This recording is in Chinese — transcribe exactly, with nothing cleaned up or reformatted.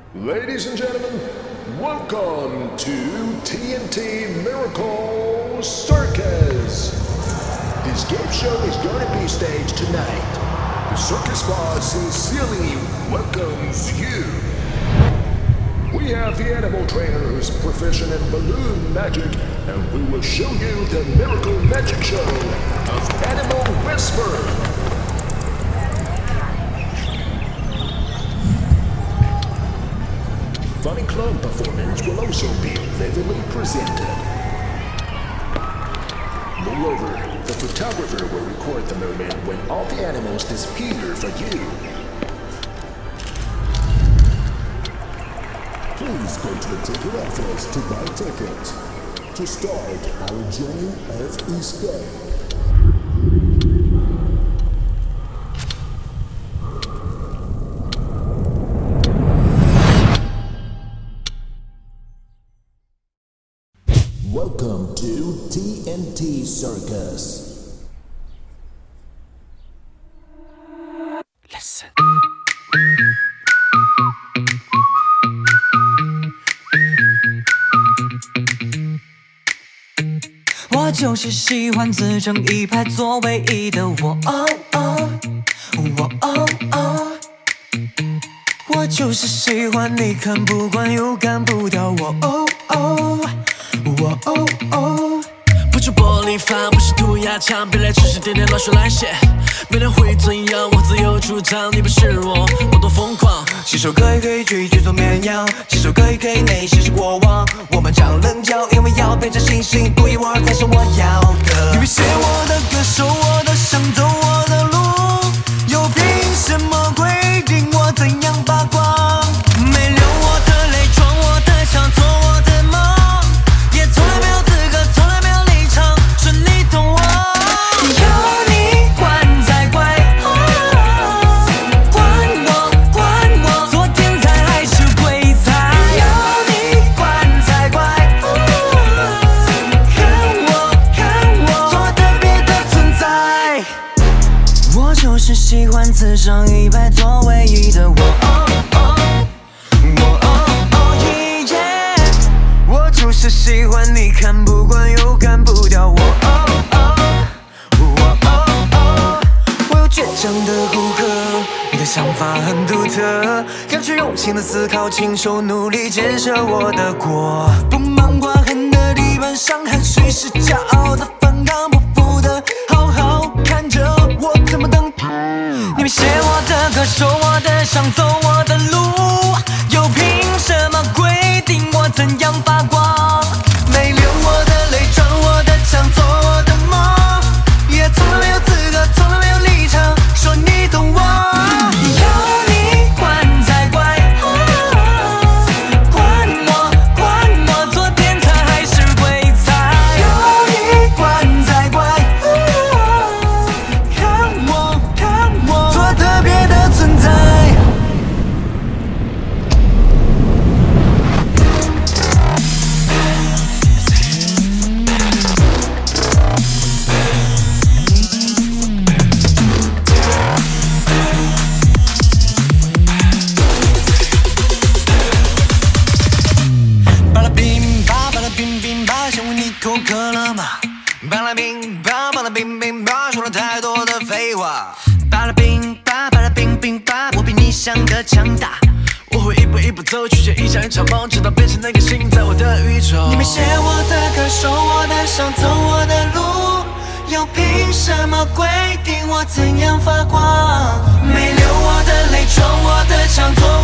Ladies and gentlemen, welcome to T N T Miracle Circus. This game show is going to be staged tonight. The circus boss sincerely welcomes you. We have the animal trainer who's proficient in balloon magic, and we will show you the miracle magic show of Animal Whisper. Funny clown performance will also be vividly presented. Moreover, the photographer will record the moment when all the animals disappear for you. Please go to the ticket office to buy tickets to start our journey of escape. Welcome to T N T Circus. Listen. 我就是喜欢自成一派做唯一的我，哦哦，我哦哦，我就是喜欢你看不惯又干不掉我，哦哦。我哦哦，不是玻璃碴，不是涂鸦墙，别来只是点点乱说乱写。未来会怎样？我自由主张，你不是我，我多疯狂。洗手可以可以去去做绵羊，洗手可以可以内心是过往。我们常棱角，因为要变成星星，独一无二才是我要的。你别写我的歌，受我的伤，走我的路，又凭什么规定我怎样发光？没流我的泪，撞我的墙，做我的梦。从来没有资格，从来没有立场，说你懂我。有你管才怪，管我管我，做天才还是鬼才？有你管才怪，看我看我，做特别的存在。我就是喜欢自成一派，做唯一的我。就是喜欢你看不惯又干不掉我，哦哦我哦哦，我有倔强的骨骼，你的想法很独特，要去用心的思考，亲手努力建设我的国。不忙挂痕的地板上，汗水是骄傲的反抗，不服的好好看着我怎么等。你别写我的歌，受我的伤，走我的路，又凭什么规定我怎样发光？没流我的泪，撞我的墙，做我的梦，也从来没有资格，从来没有立场，说你懂我。有你管才怪，管我管我，做天才还是鬼才？有你管才怪，看我看我，做特别的存在。口渴了吗？巴拉冰吧，巴拉冰冰吧，说了太多的废话。巴拉冰吧，巴拉冰冰吧，我比你想的强大。我会一步一步走去，建一场一场梦，直到变成那个星在我的宇宙。你没写我的歌，受我的伤，走我的路，又凭什么规定我怎样发光？没流我的泪，撞我的墙，做